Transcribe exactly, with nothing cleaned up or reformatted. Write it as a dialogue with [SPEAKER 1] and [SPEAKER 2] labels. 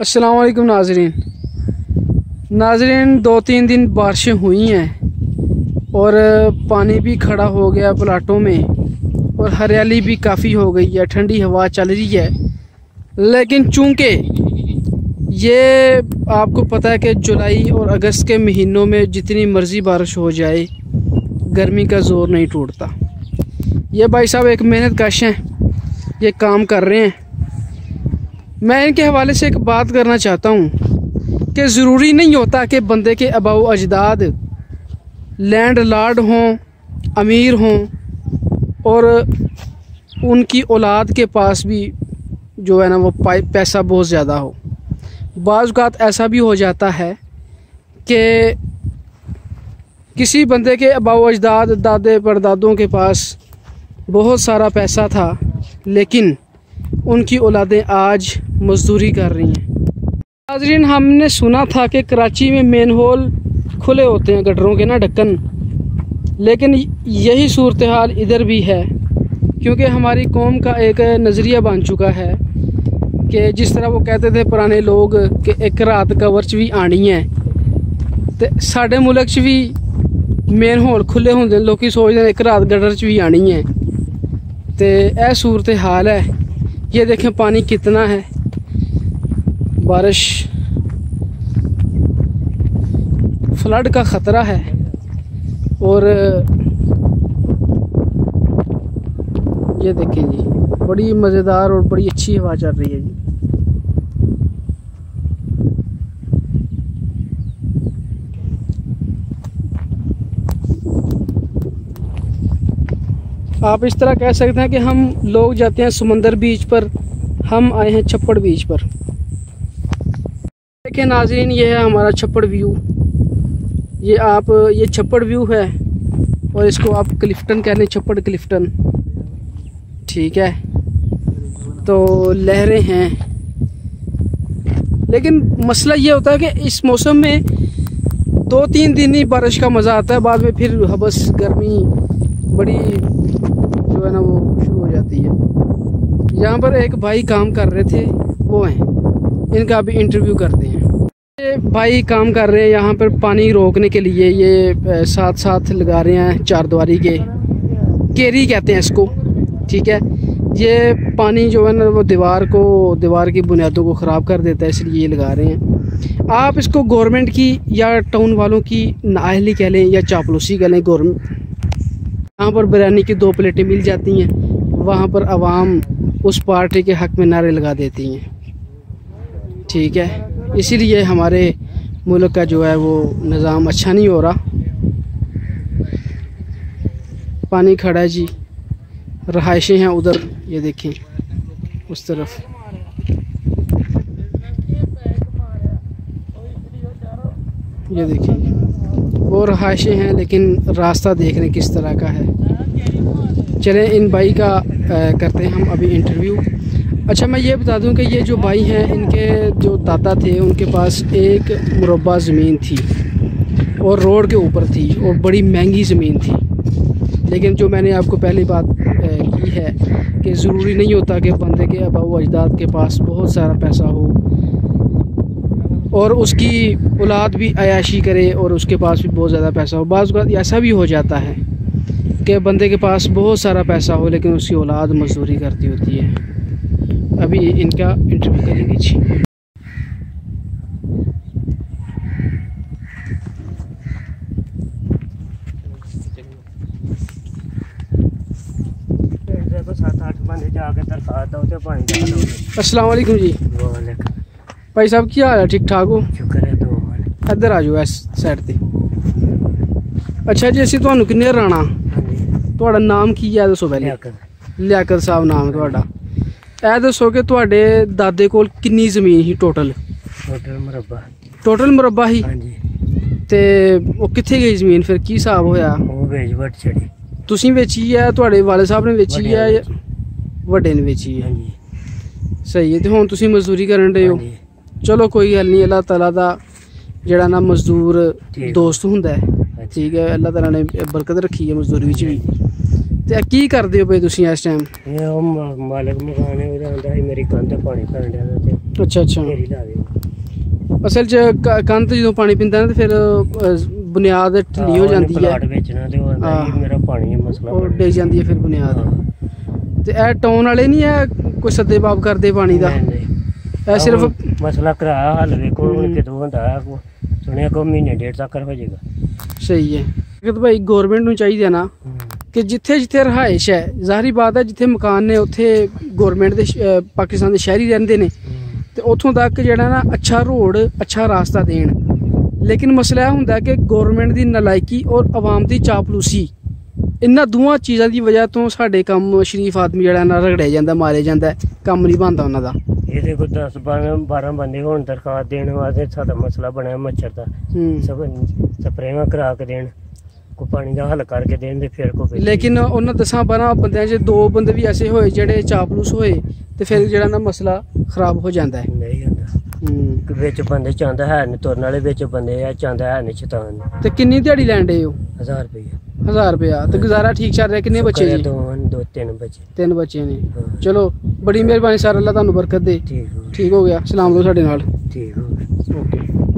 [SPEAKER 1] अस्सलाम वालेकुम नाजरीन नाजरीन दो तीन दिन बारिशें हुई हैं और पानी भी खड़ा हो गया प्लाटों में और हरियाली भी काफ़ी हो गई है, ठंडी हवा चल रही है। लेकिन चूंकि ये आपको पता है कि जुलाई और अगस्त के महीनों में जितनी मर्ज़ी बारिश हो जाए गर्मी का ज़ोर नहीं टूटता। ये भाई साहब एक मेहनत कश हैं, ये काम कर रहे हैं। मैं इनके हवाले से एक बात करना चाहता हूँ कि ज़रूरी नहीं होता कि बंदे के अबाऊ अजदाद लैंड लॉर्ड हों, अमीर हों और उनकी औलाद के पास भी जो है ना वो पैसा बहुत ज़्यादा हो। बाज़ औक़ात ऐसा भी हो जाता है कि किसी बंदे के अबाऊ अजदाद दादे परदादों के पास बहुत सारा पैसा था लेकिन उनकी औलादें आज मजदूरी कर रही हैं। नाज़रीन, हमने सुना था कि कराची में मेन होल खुले होते हैं गटरों के ना ढक्कन, लेकिन यही सूरत हाल इधर भी है क्योंकि हमारी कौम का एक नज़रिया बन चुका है कि जिस तरह वो कहते थे पुराने लोग कि एक रात कवर च भी आनी है, तो साढ़े मुल्क च भी मेन होल खुले होंगे, लोग सोचते हैं एक रात गटर च भी आनी है। तो यह सूरत हाल है। ये देखें पानी कितना है, बारिश फ्लड का ख़तरा है और ये देखें जी बड़ी मज़ेदार और बड़ी अच्छी हवा चल रही है जी। आप इस तरह कह सकते हैं कि हम लोग जाते हैं समंदर बीच पर, हम आए हैं छप्पड़ बीच पर। देखिए नाज़रीन, ये है हमारा छप्पड़ व्यू। ये आप ये छप्पड़ व्यू है और इसको आप क्लिफ्टन कह लें, छप्पड़ क्लिफ्टन, ठीक है। तो लहरें हैं, लेकिन मसला ये होता है कि इस मौसम में दो तीन दिन ही बारिश का मज़ा आता है, बाद में फिर हबस गर्मी बड़ी जो है ना वो शुरू हो जाती है। यहाँ पर एक भाई काम कर रहे थे, वो हैं, इनका अभी इंटरव्यू करते हैं। ये भाई काम कर रहे हैं यहाँ पर पानी रोकने के लिए, ये साथ साथ लगा रहे हैं चारद्वारी के, केरी कहते हैं इसको, ठीक है। ये पानी जो है ना वो दीवार को दीवार की बुनियादों को ख़राब कर देता है, इसलिए ये लगा रहे हैं। आप इसको गवर्नमेंट की या टाउन वालों की नाअहली कह लें या चापलूसी कह लें। गवर्नमेंट यहाँ पर बिरयानी की दो प्लेटें मिल जाती हैं, वहाँ पर आवाम उस पार्टी के हक़ में नारे लगा देती हैं, ठीक है। इसीलिए हमारे मुल्क का जो है वो निज़ाम अच्छा नहीं हो रहा। पानी खड़ा है जी, रहायशें हैं उधर, ये देखें उस तरफ, ये देखें वो रहायशें हैं, लेकिन रास्ता देख रहे किस तरह का है। चलें इन भाई का आ, करते हैं हम अभी इंटरव्यू। अच्छा, मैं ये बता दूं कि ये जो भाई हैं इनके जो दादा थे उनके पास एक मुरब्बा ज़मीन थी और रोड के ऊपर थी और बड़ी महंगी ज़मीन थी। लेकिन जो मैंने आपको पहली बात की है कि ज़रूरी नहीं होता कि बंदे के अबाऊ अजदाद के पास बहुत सारा पैसा हो और उसकी औलाद भी अयाशी करे और उसके पास भी बहुत ज़्यादा पैसा हो। बाज़ बात ऐसा भी हो जाता है कि बंदे के पास बहुत सारा पैसा हो लेकिन उसकी औलाद मजदूरी करती होती है। अभी इनका इंटरव्यू करेंगे जी। अस्सलाम वालेकुम जी। भाई साहब क्या हाल है, ठीक ठाक हो?
[SPEAKER 2] शुक्र है। तो
[SPEAKER 1] इधर आ जाओ इस साइड ते। अच्छा जी, ਅਸੀਂ ਤੁਹਾਨੂੰ ਕਿੰਨੇ ਰਾਣਾ, ਤੁਹਾਡਾ ਨਾਮ ਕੀ ਹੈ ਦੱਸੋ ਪਹਿਲੇ? ਲਿਆਕਤ ਸਾਹਿਬ ਨਾਮ ਤੁਹਾਡਾ। ਇਹ ਦੱਸੋ ਕਿ ਤੁਹਾਡੇ ਦਾਦੇ ਕੋਲ ਕਿੰਨੀ ਜ਼ਮੀਨ ਸੀ ਟੋਟਲ?
[SPEAKER 2] ਟੋਟਲ ਮੁਰੱਬਾ
[SPEAKER 1] ਟੋਟਲ ਮੁਰੱਬਾ ਸੀ?
[SPEAKER 2] ਹਾਂਜੀ।
[SPEAKER 1] ਤੇ ਉਹ ਕਿੱਥੇ ਗਈ ਜ਼ਮੀਨ ਫਿਰ, ਕੀ ਹਿਸਾਬ ਹੋਇਆ?
[SPEAKER 2] ਉਹ ਵੇਚ ਵਟ ਛੜੀ।
[SPEAKER 1] ਤੁਸੀਂ ਵੇਚੀ ਹੈ, ਤੁਹਾਡੇ ਵਾਲੇ ਸਾਹਿਬ ਨੇ ਵੇਚੀ ਹੈ, ਵੱਡੇ ਨੇ ਵੇਚੀ ਹੈ?
[SPEAKER 2] ਹਾਂਜੀ।
[SPEAKER 1] ਸਹੀ ਹੈ। ਤੇ ਹੁਣ ਤੁਸੀਂ ਮਜ਼ਦੂਰੀ ਕਰਨ ਰਹੇ ਹੋ? चलो कोई गल नहीं, अल्लाह ताला दा जेड़ा ना मजदूर दोस्त हुंदा है, ठीक है। अल्लाह ताला ने बरकत रखी है मजदूरी विच भी। ते की करदे हो भाई तुसीं इस टाइम?
[SPEAKER 2] ये मालिक मकान है, मेरी कंध पानी भरन दिया।
[SPEAKER 1] ਅੱਛਾ ਅੱਛਾ
[SPEAKER 2] ਢੇਰੀ ਲਾ ਦਿਓ।
[SPEAKER 1] ਅਸਲ 'ਚ ਕ- ਕੰਧ ਤੇ ਜਦੋਂ ਪਾਣੀ ਪੈਂਦਾ ਨਾ ਤੇ ਫਿਰ ਅਹ, ਬੁਨਿਆਦ ਢਿੱਲੀ ਹੋ ਜਾਂਦੀ ਹੈ,
[SPEAKER 2] ਪਲਾਟ ਵੇਚਣਾ ਤੇ ਉਹ ਆਂਦਾ ਜੀ
[SPEAKER 1] ਹਾਂ।
[SPEAKER 2] ਮੇਰਾ ਪਾਣੀ ਹੈ ਮਸਲਾ
[SPEAKER 1] ਉਹ
[SPEAKER 2] ਬਣ
[SPEAKER 1] ਡਿੱਗ ਜਾਂਦੀ ਹੈ ਫਿਰ ਬੁਨਿਆਦ।
[SPEAKER 2] ਹਾਂ।
[SPEAKER 1] ਤੇ ਇਹ ਟਾਊਨ ਵਾਲੇ ਨਹੀਂ ਹੈ ਕੋਈ ਸੱਦੇ ਬਾਬ ਕਰਦੇ ਪਾਣੀ ਦਾ,
[SPEAKER 2] ਨਹੀਂ, ਨਹੀਂ।
[SPEAKER 1] ਇਹ ਸਿਰਫ
[SPEAKER 2] ਹੁਣ ਮਸਲਾ ਕਰਾਇਆ ਹੱਲ ਵੇਖੋ ਹੁਣ
[SPEAKER 1] ਹੂੰ।
[SPEAKER 2] ਕਿਦੋਂ ਹੁੰਦਾ ਹੈ, ਕੋ ਸੁਣਿਆ ਕੋ ਮਹੀਨੇ ਡੇਢ ਤੱਕ ਹੋ ਜਾਏਗਾ।
[SPEAKER 1] ਸਹੀ ਹੈ ਕਿ ਭਾਈ ਗਵਰਨਮੈਂਟ ਨੂੰ ਚਾਹੀਦਾ ਨਾ
[SPEAKER 2] ਹੂੰ।
[SPEAKER 1] ਕਿ ਜਿੱਥੇ ਜਿੱਥੇ ਰਹਾਇਸ਼ ਹੈ, ਜ਼ਾਹਰੀ ਬਾਤ ਹੈ ਜਿੱਥੇ ਮਕਾਨ ਨੇ ਉੱਥੇ ਗਵਰਨਮੈਂਟ ਦੇ ਸ਼- ਅਹ, ਪਾਕਿਸਤਾਨ ਦੇ ਸ਼ਹਿਰੀ ਰਹਿੰਦੇ ਨੇ
[SPEAKER 2] ਹੂੰ।
[SPEAKER 1] ਤੇ ਉੱਥੋਂ ਤੱਕ ਜਿਹੜਾ ਨਾ ਅੱਛਾ ਰੋਡ ਅੱਛਾ ਰਾਸਤਾ ਦੇਣ। ਲੇਕਿਨ ਮਸਲਾ ਇਹ ਹੁੰਦਾ ਕਿ ਗਵਰਨਮੈਂਟ ਦੀ ਨਲਾਇਕੀ ਔਰ ਆਵਾਮ ਦੀ ਚਾਪਲੂਸੀ, ਇਹਨਾਂ ਦੋਵਾਂ ਚੀਜ਼ਾਂ ਦੀ ਵਜ੍ਹਾ ਤੋਂ ਸਾਡੇ ਕੰਮ ਸ਼ਰੀਫ ਆਦਮੀ ਜਿਹੜਾ ਨਾ ਰਗੜਿਆ ਜਾਂਦਾ, ਮਾਰਿਆ ਜਾਂਦਾ, ਕੰਮ ਨਹੀਂ ਬਣਦਾ ਉਹਨਾਂ ਦਾ।
[SPEAKER 2] ਇਹਦੇ ਕੋਲ ਦਸ ਬਾਰਾਂ ਬਾਰਾਂ ਬੰਦੇ ਹੋਣ ਦਰਖਾਸਤ ਦੇਣ ਵਾਸਤੇ ਸਾਡਾ ਮਸਲਾ ਬਣਿਆ ਮੱਛਰ ਦਾ।
[SPEAKER 1] ਹੂੰ।
[SPEAKER 2] ਸਭ ਸਪਰੇਵਾਂ ਕਰਾ ਕੇ ਦੇਣ, ਕੋ ਪਾਣੀ ਦਾ ਹੱਲ ਕਰਕੇ ਦੇਣ ਤੇ ਫਿਰ ਕੋ
[SPEAKER 1] ਲੇਕਿਨ ਉਹਨਾਂ ਦਸਾਂ ਬਾਰਾਂ ਬੰਦਿਆਂ 'ਚ ਦੋ ਬੰਦੇ ਵੀ ਐਸੇ ਹੋਏ ਜਿਹੜੇ ਚਾਪਲੂਸ ਹੋਏ ਤੇ ਫਿਰ ਜਿਹੜਾ ਨਾ ਮਸਲਾ ਖਰਾਬ ਹੋ ਜਾਂਦਾ ਹੈ।
[SPEAKER 2] ਨਹੀਂ ਹੁੰਦਾ।
[SPEAKER 1] ਹੂੰ।
[SPEAKER 2] ਕਿ ਵਿੱਚ ਬੰਦੇ ਚਾਹੁੰਦਾ ਹੈ ਨਹੀਂ ਤੁਰਨ ਵਾਲੇ, ਵਿੱਚ ਬੰਦੇ ਆ ਚਾਹੁੰਦਾ ਹੈ ਨਹੀਂ ਸ਼ੈਤਾਨ।
[SPEAKER 1] ਤੇ ਕਿੰਨੀ ਦਿਹਾੜੀ ਲੈਣ ਡੇ ਹੋ?
[SPEAKER 2] ਹਜ਼ਾਰ ਰੁਪਏ
[SPEAKER 1] ਹਜ਼ਾਰ ਰੁਪਇਆ ਤੇ ਗੁਜ਼ਾਰਾ ਠੀਕ ਚੱਲ ਰਿਹਾ? ਕਿੰਨੇ ਬੱਚੇ ਜੀ?
[SPEAKER 2] ਦੋ ਦੋ ਤਿੰਨ ਬੱਚੇ।
[SPEAKER 1] ਤਿੰਨ ਬੱਚੇ ਨੇ।
[SPEAKER 2] ਹਾਂ।
[SPEAKER 1] ਚਲੋ ਬੜੀ ਮਿਹਰਬਾਨੀ ਸਰ, ਅੱਲਾ ਤੁਹਾਨੂੰ ਬਰਕਤ ਦੇ।
[SPEAKER 2] ਠੀਕ ਹੋ
[SPEAKER 1] ਠੀਕ ਹੋ ਗਿਆ, ਸਲਾਮ ਲਓ ਸਾਡੇ ਨਾਲ।
[SPEAKER 2] ਠੀਕ ਹੋ ਗਿਆ।
[SPEAKER 1] ਓਕੇ।